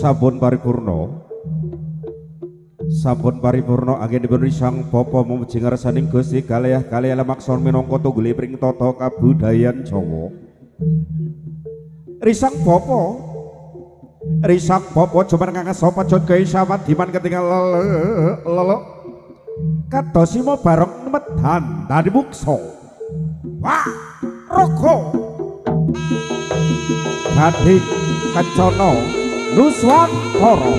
Sampun paripurna anggenipun Sang Bapa memuji ngarsaning Gusti kalih lamaksan minangka tungguliping tata kabudayan Jawa. Risang Bapa jumeneng sapa jaga samat diman ketingal lelok kadosima bareng medhan tadi muksa. Wah, raga Gading Kencana Nuswantara.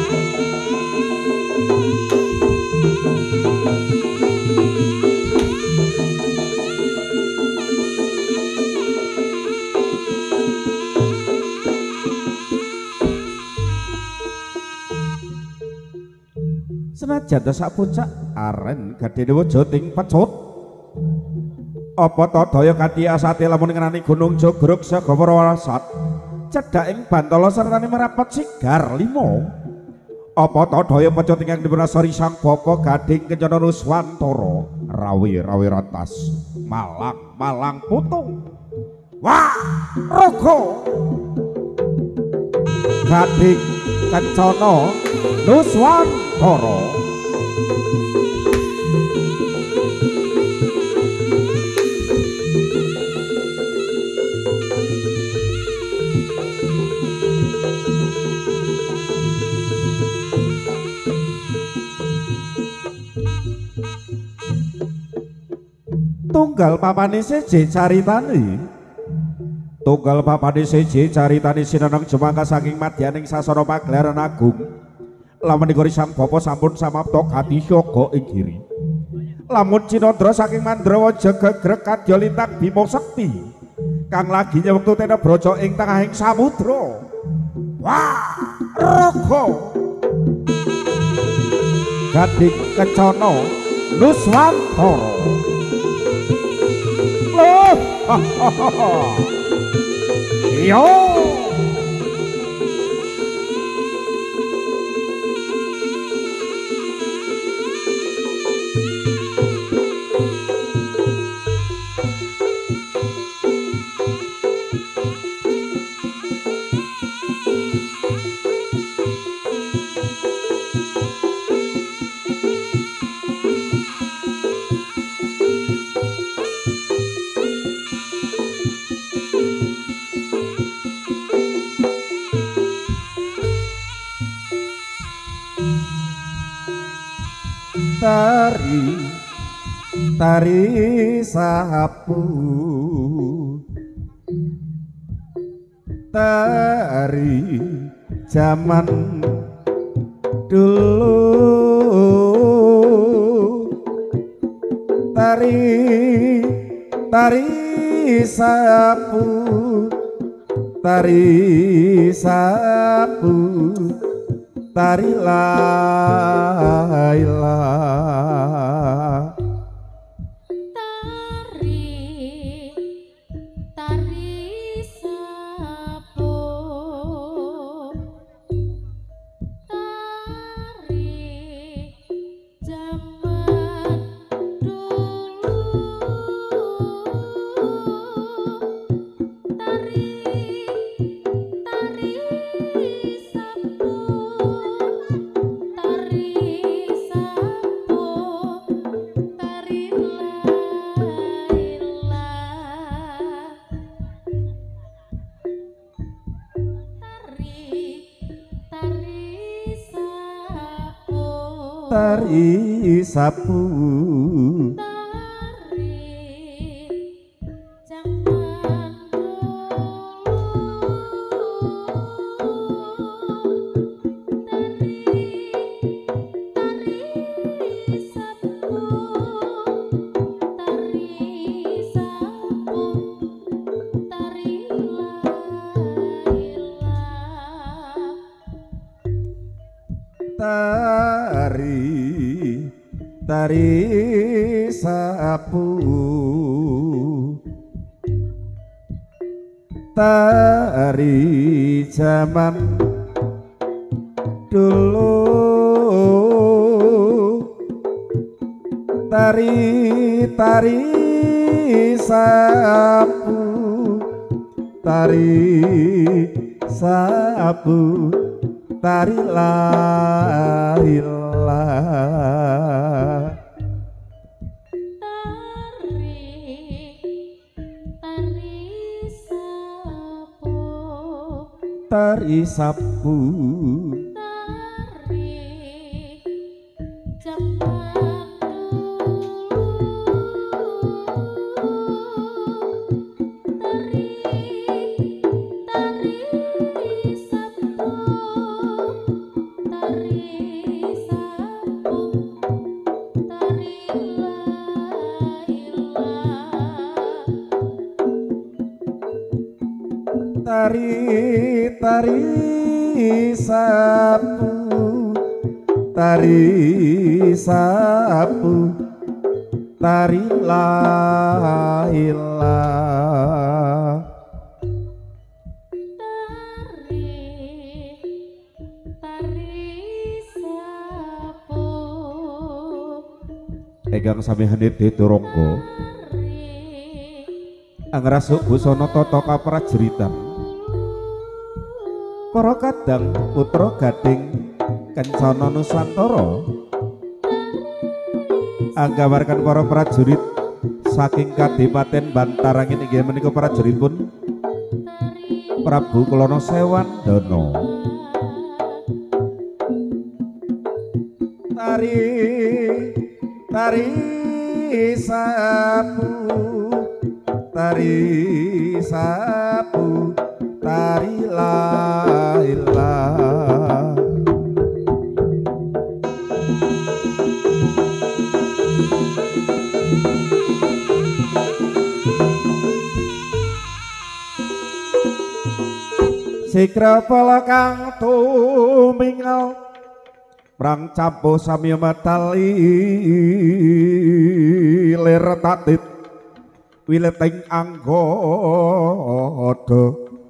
Senajan sak puncak aren gadene wajating pecut. Apa ta daya kanthi asate lamun ngenani Gunung Jogrok Sagawara Warasat cedhaking Bantala sartane merapat Sigar 5. Apa ta daya pecut ingkang dipunasori Sang Bapa Gading Kencana Nuswantara rawi ratas malang putung. Wah, raga Gading Kencana Nuswantara. Tunggal papane siji caritane sineneng jemangka saking madyaning sasana pagelaran agung. Lamun nikori Sang Bapa sampun samapta gati syaga ing giri. Lamun Cinandra saking Mandrawa jegegreg kadya lintang Bima Sekti kang lagi nyewektu Tenebraja ing tengahing samudra. Wah, raga Gading Kencana Nuswantara. Yo tari sapu tari zaman dulu tari sapu tari laila tari sapu tari sapu tari zaman dulu tari sapu tari sapu tari la ilah tari sapu tari sapu tari la ilah Egang samihane Deturangga angrasuk busana tata kaprajuritan para kadang putra gading Kencana Nuswantara anggawarkan para prajurit saking Kadipaten Bantarangin inggih menika prajuritipun Prabu Kelana Sewandana tari sapu tari la ilah Sikra palakang tumingal prang campo samya matali lir tatit wileting anggoda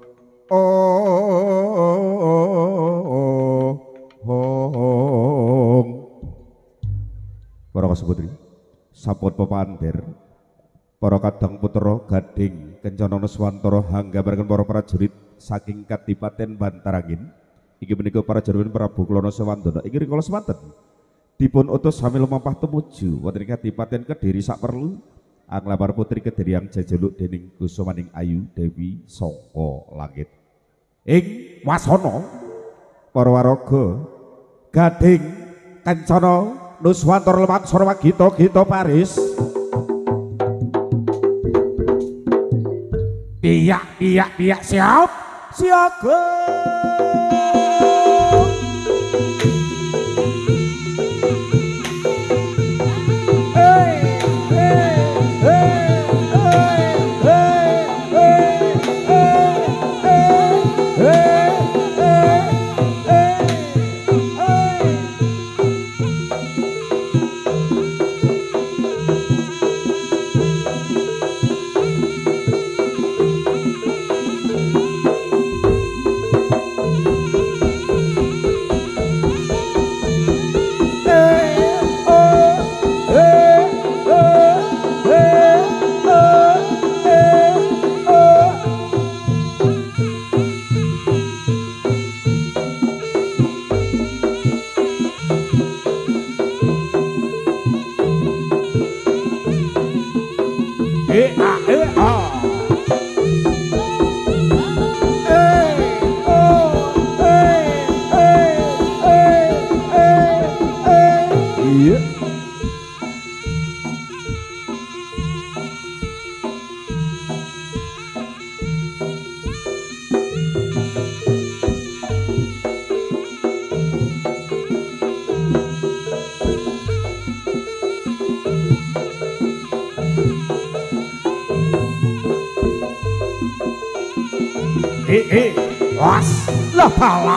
para kasebutri sampun pepandir para kadang putra gading Kencana Nuswantara hanggamaken para prajurit saking Kadipaten Bantarangin inggih menika prajurit Prabu Kelana Sewandana inggih rikala semanten dipun utus sami lumampah tumuju wonten ing Kadipaten Kediri saperlu anglamar putri Kediri yang jajaluk dening Kusumaning Ayu Dewi saka langit ing wasana para waraga gading Kencana Nuswantara lumangsara gita-gita Paris piyak siap siaga was lah pala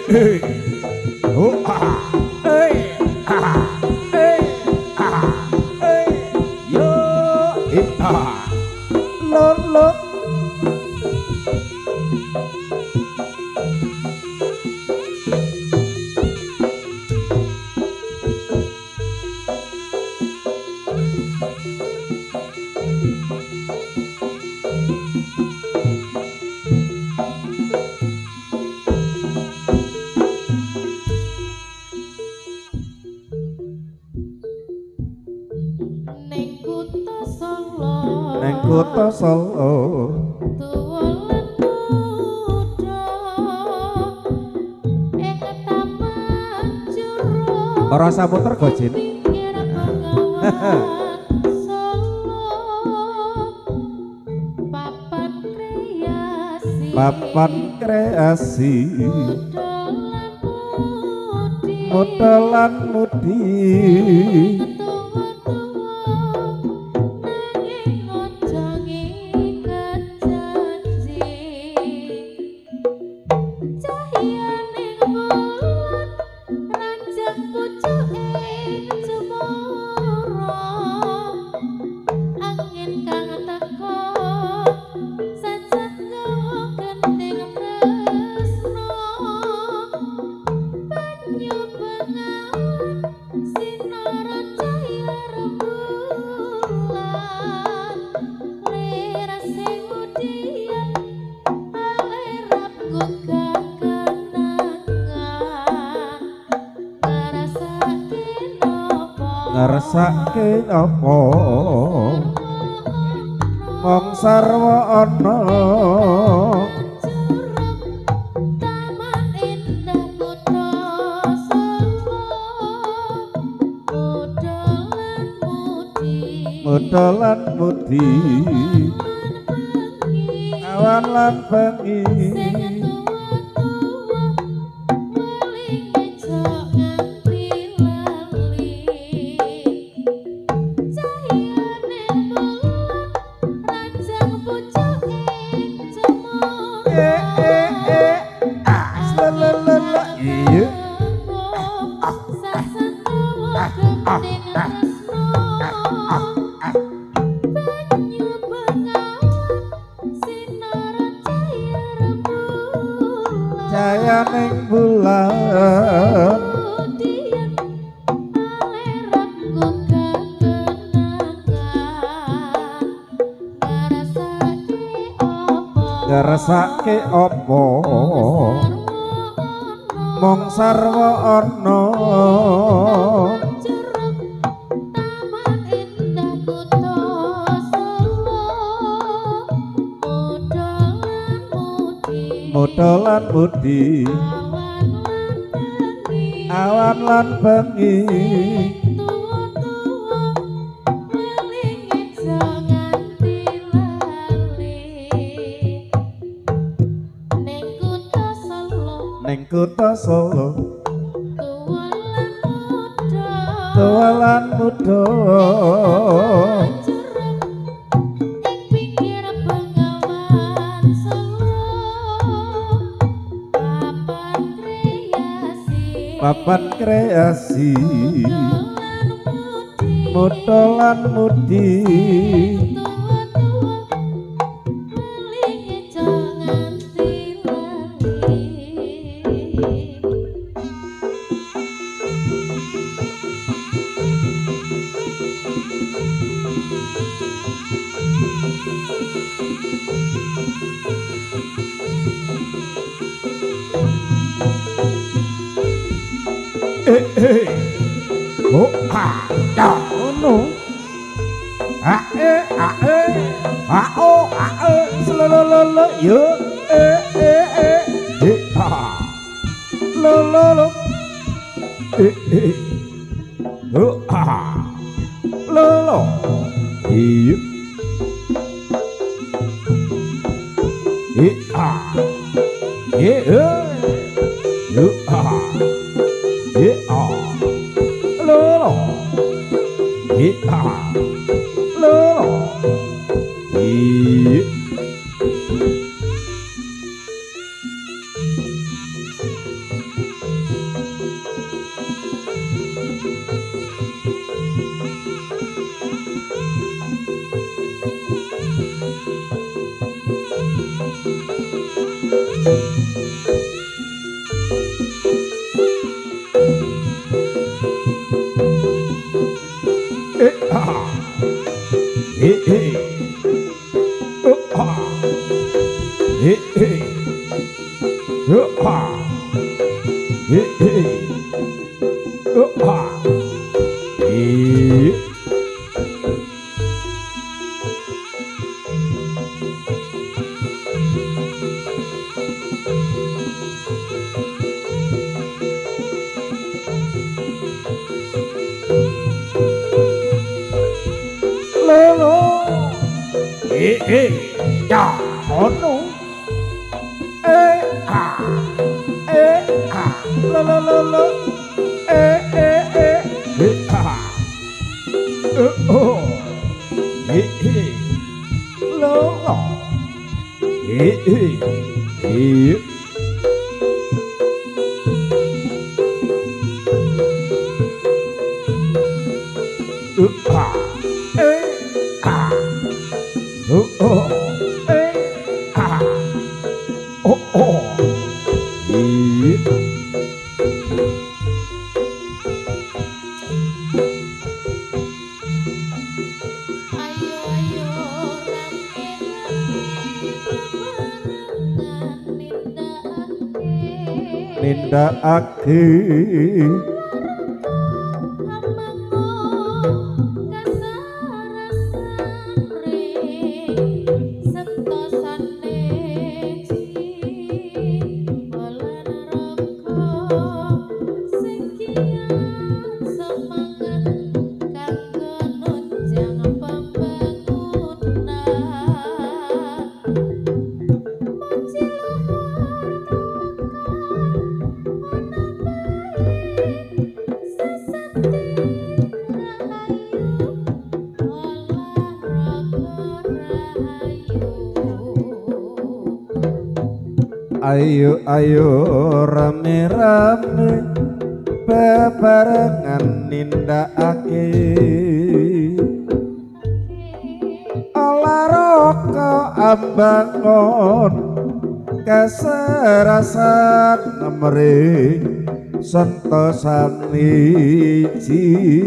Oh ah. Ah. Ah. Yo ah. Lo kota Solo tuwulan muda ing taman jero ora samuter gojin pinggir Bengawan Solo papan kreasi modelan mudi ngersake apa wong sarwa ana taman indah kota Solo modelan mudi awan lan bengi cahaya ning bulan ngersake apa mong sarwa ana modelan mudi awan lan bengi ning kota Solo tuwalan muda pinggir Bengawan Solo papan kreasi modelan mudi oh ah ya ono oh selololo yo lo oh lo iya ya ono lo lo lo oh lo ayo ayo nindakake ayo ayo rame-rame bebarengan nindakake olahraga ambangun keserasan nemring sentosan wiji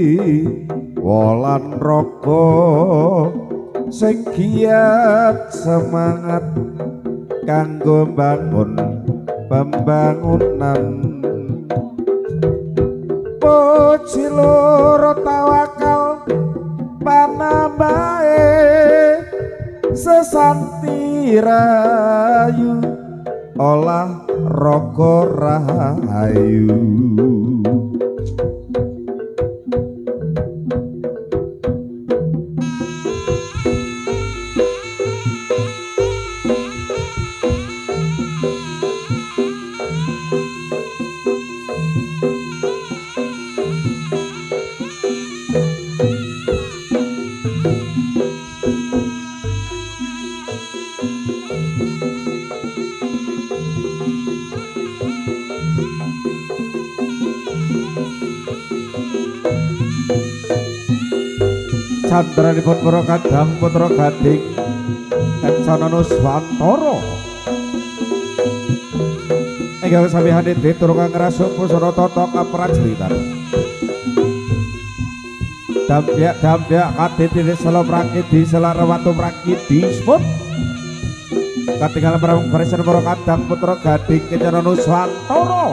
wolan raga sing giat semangat kanggo bangun pembangunan puji loro tawakal panambahe sesanti rayu olah raga rahayu Candranipun para kadang putra gading Kencana Nuswantara ingkang samihane ditur kang ngrasuk pusana tata kaprajuritan dampyak kaditine sela prakidi sela rewatu prakidi spot katingal pramung barisan para kadang putra gading Kencana Nuswantara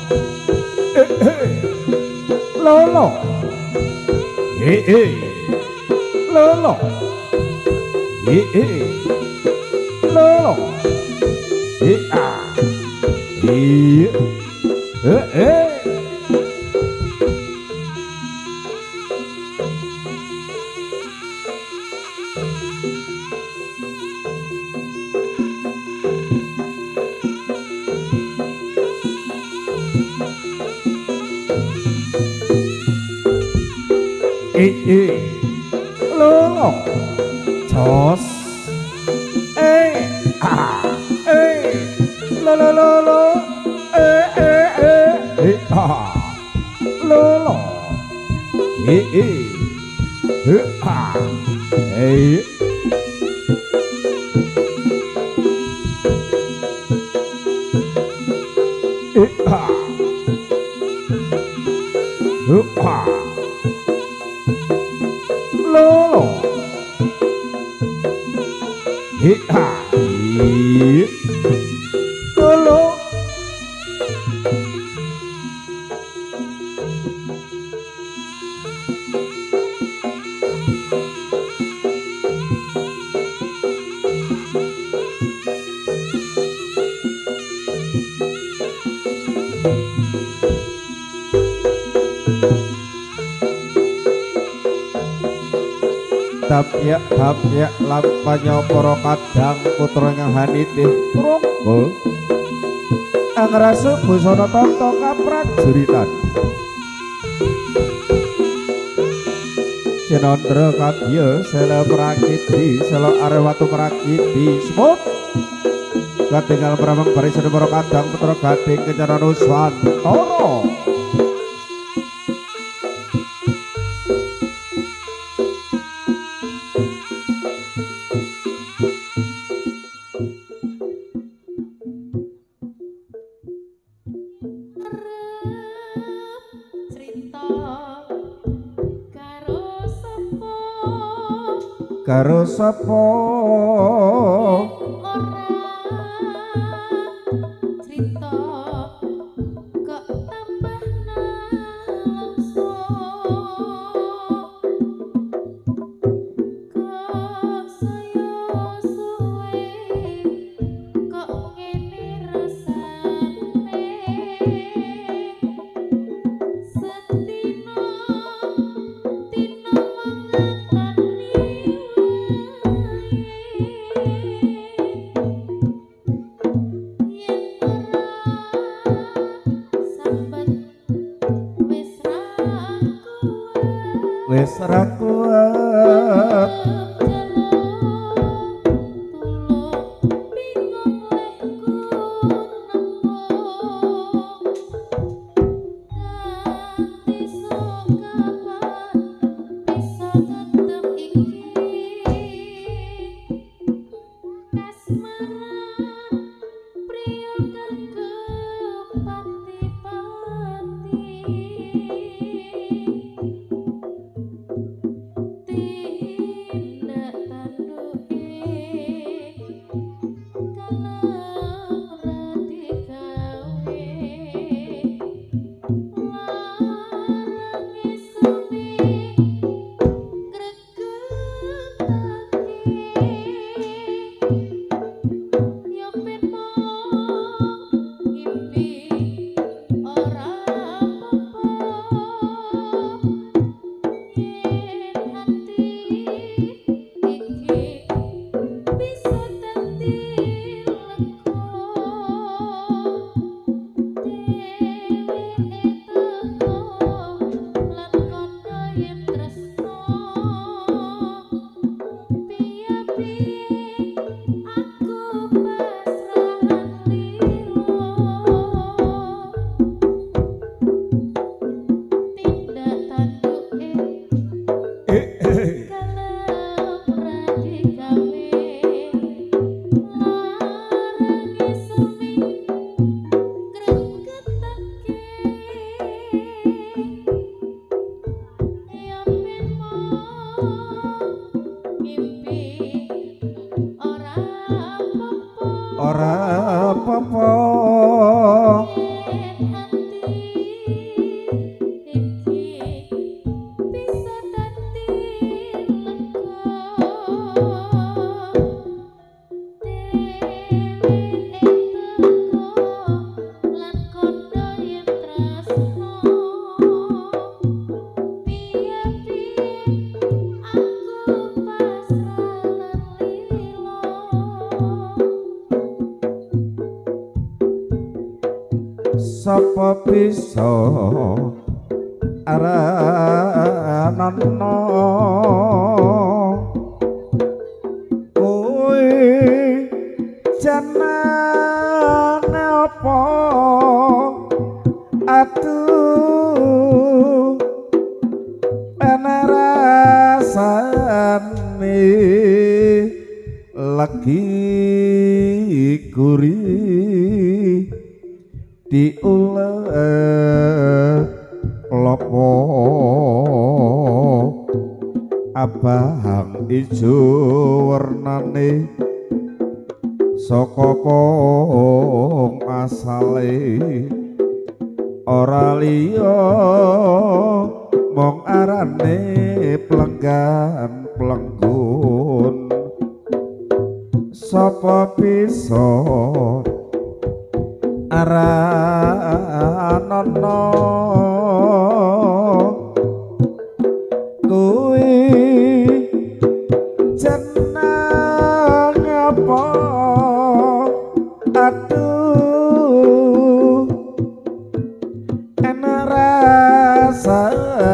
lolo lolo lolo lolo jos lolo lolo lolo lolo lolo tapyak lampanya para kadang putra ingkang hanitih Prangga angrasu busana tata kaprajuritan Sinandra kadya sela prakiti sela arewatu prakiti semut katingal pramang parisana para kadang putra gading kencara Nuswantara karo sapa ora crita kok tambah nalangsa kok saya suwe kok ngene rasane setino tino mangatani wis ra kuat ora apa-apa sapa bisa aranana kowe janane apa atuh ana rasane lagi gurih diulah lopo abang ijo warnane saka pong asale ora liya mong arane plenggan plenggun sapa bisa aranana kowe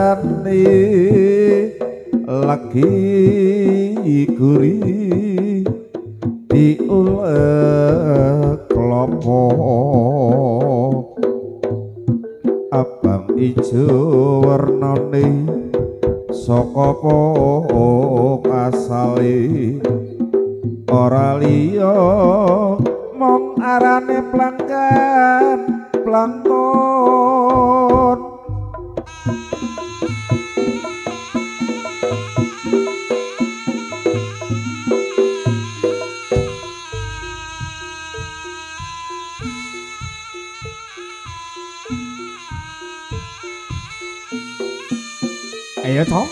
rasane lagi guri diulek klopo abang ijo warnane saka asale ora liya mong arane plankton ayo cok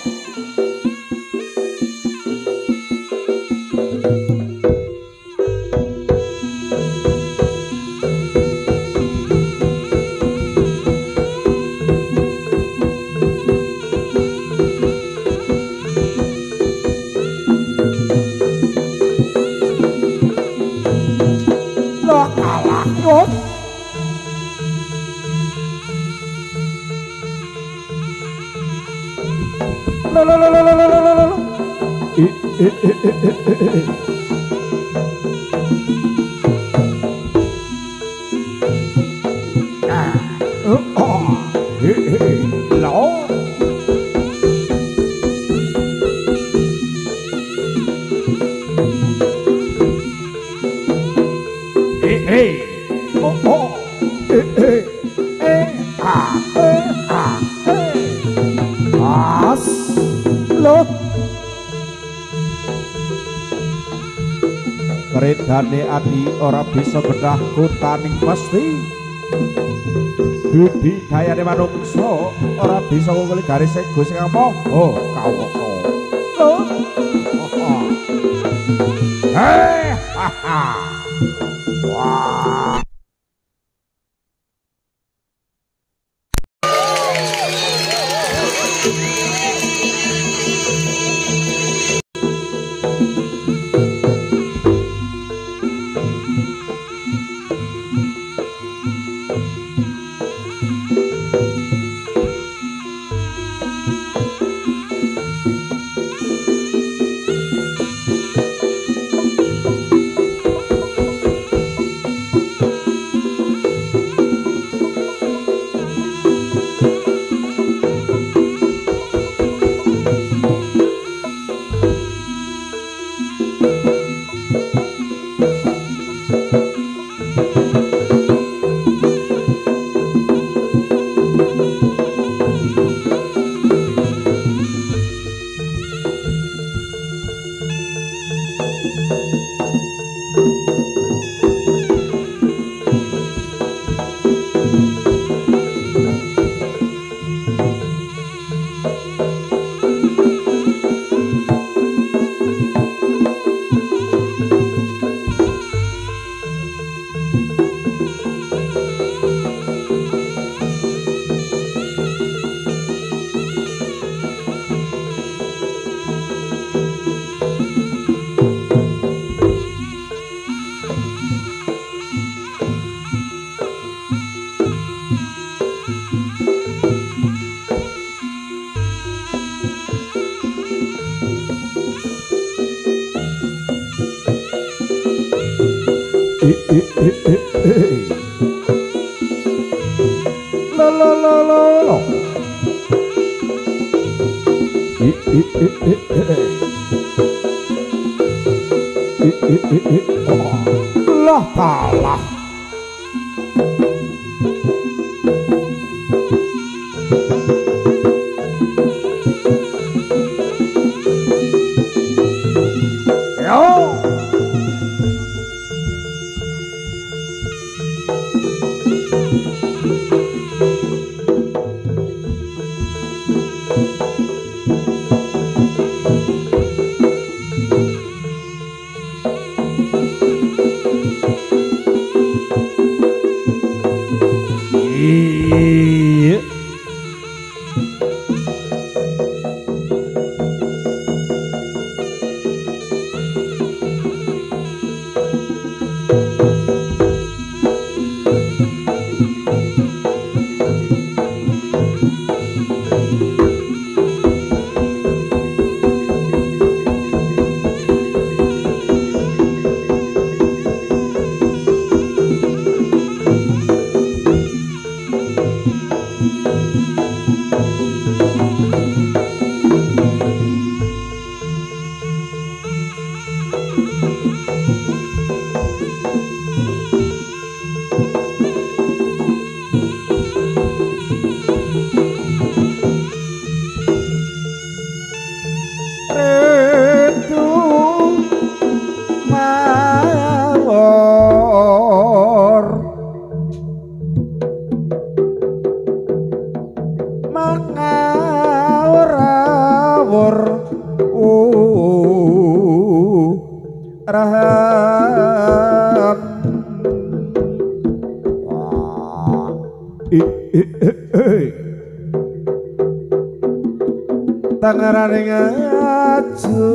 Keredane ati ora bisa bedah kutaning mesti budi dayane manungsa ora bisa ngungkuli garis ego sing apa kawasa wah lah kalah tangerane ngaju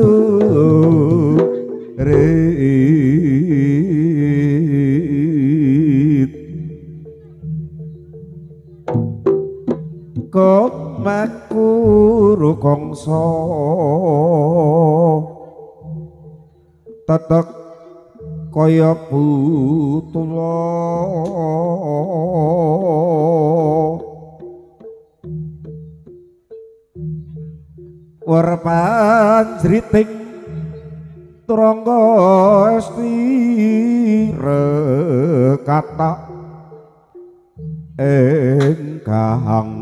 rit kok makuru kongso tetek kaya butula warpan jriting turangga esti rekata engkang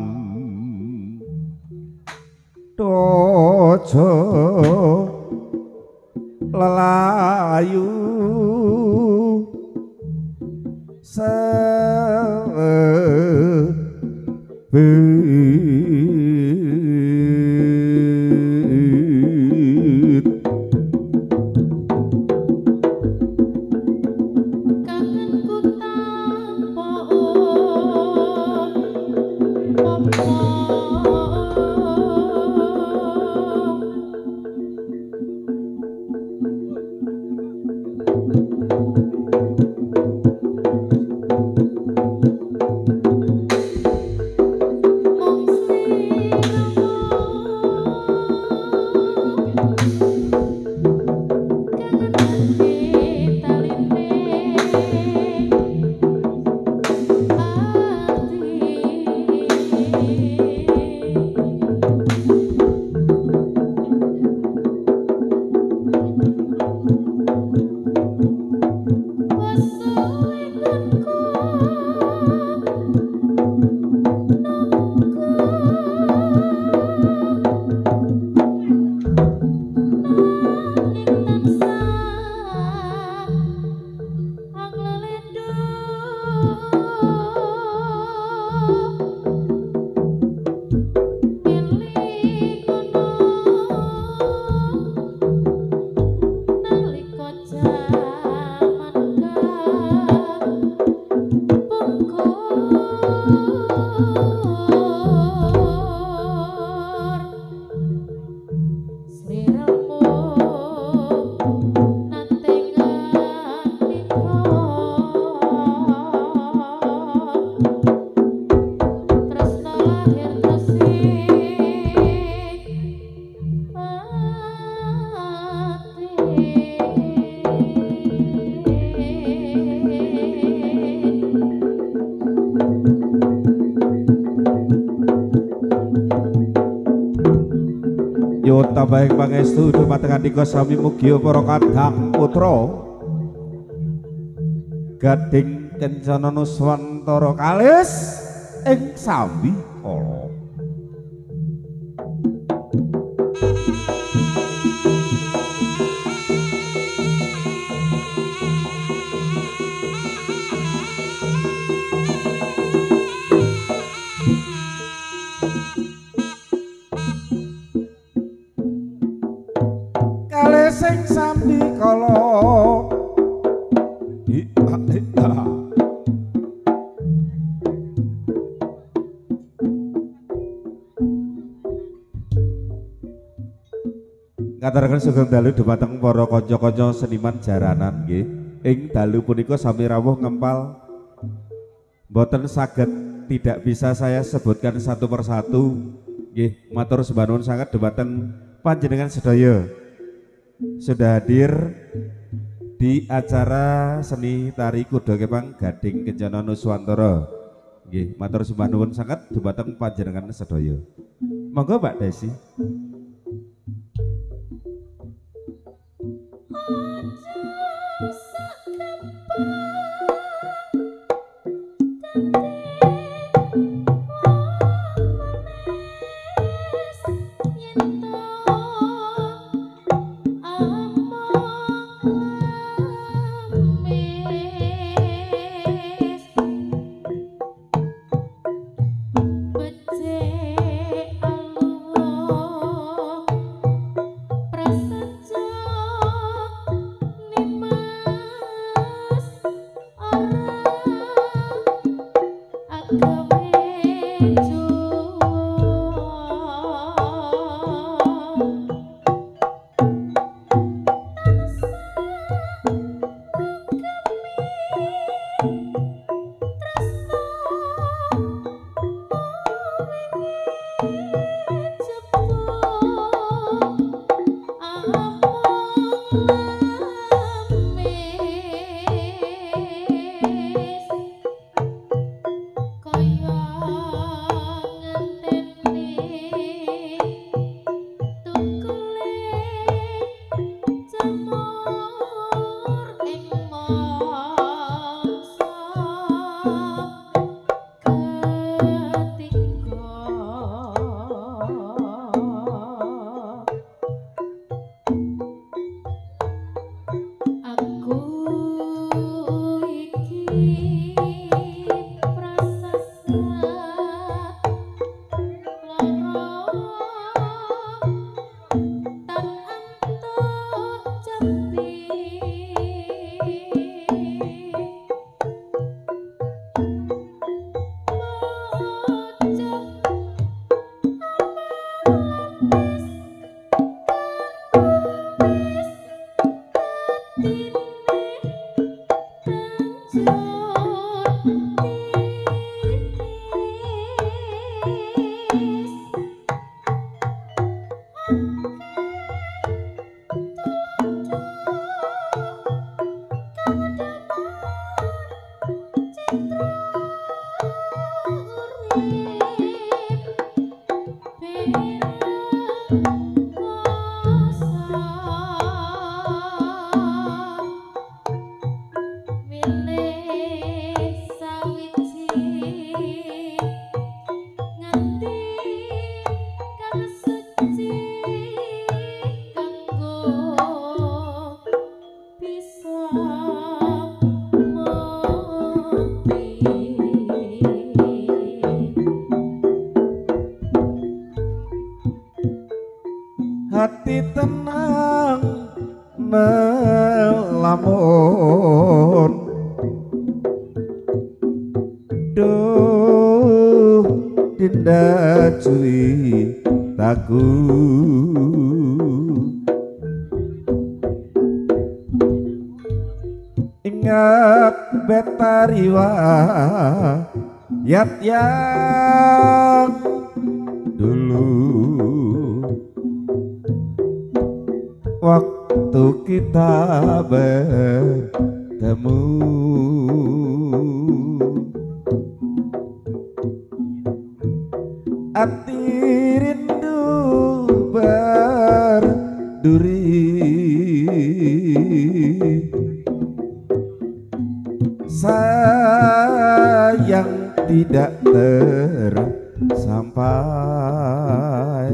dojo lelayu kangenku tanpa apa. Tambahin pangestu dumateng andika sami mugi para kadang putra gading kencana nuswantara kalis ing sami kala sing sami kala ngaturaken sugeng dalu dumateng para kanca-kanca seniman jaranan nggih ing dalu punika sami rawuh ngempal mboten saged tidak bisa saya sebutkan satu persatu nggih matur sembah nuwun sanget dumateng panjenengan sedaya sudah hadir di acara seni tari kuda kepang Gading Kencana Nuswantara. Nggih, matur sembah nuwun sanget dumateng panjenengan sedaya. Monggo Mbak Desi. Becik alus hati tenang melamun duh dinda cuy taku ingat betariwa yat yang dulu waktu kita bertemu hati rindu berduri sayang tidak tersampai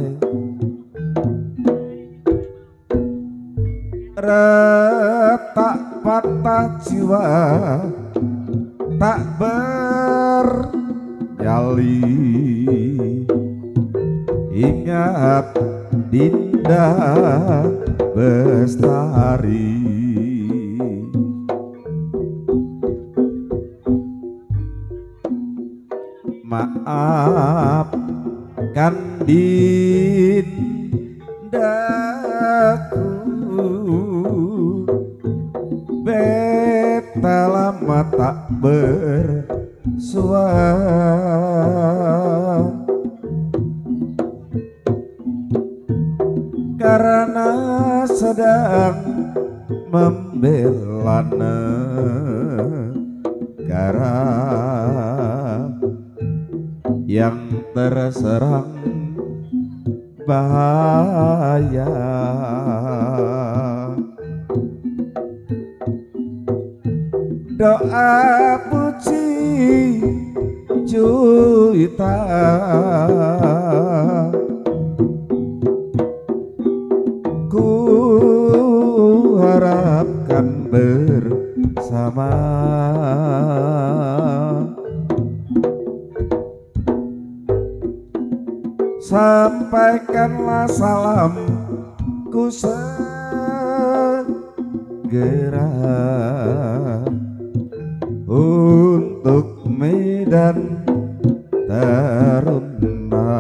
retak patah jiwa tak berjali ingat Dinda Bestari maafkan Dindaku beta lama tak bersua karena sedang membela negara yang terserang bahaya. Doa puji juita ku harapkan bersama sampaikanlah salamku segera untuk Medan Taruna.